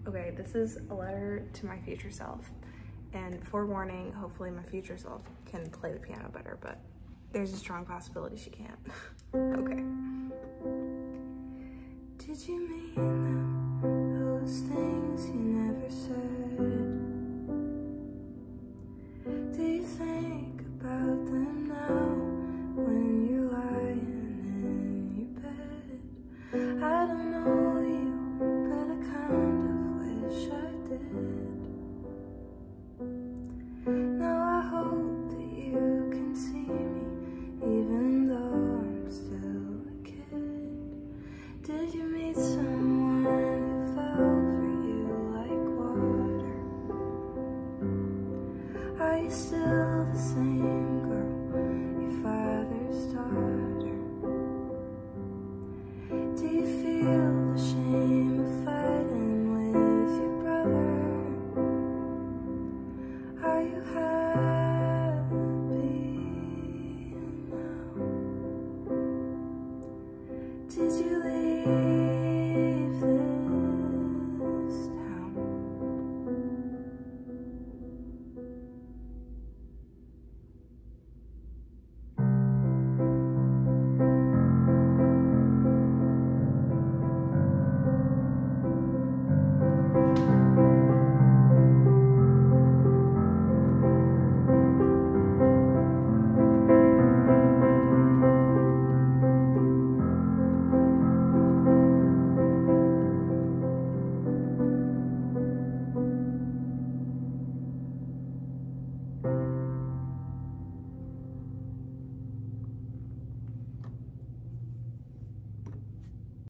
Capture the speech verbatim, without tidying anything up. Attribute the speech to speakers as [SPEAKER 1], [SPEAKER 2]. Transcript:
[SPEAKER 1] Okay, this is a letter to my future self. And forewarning, hopefully my future self can play the piano better, but there's a strong possibility she can't. Okay. Did you mean that?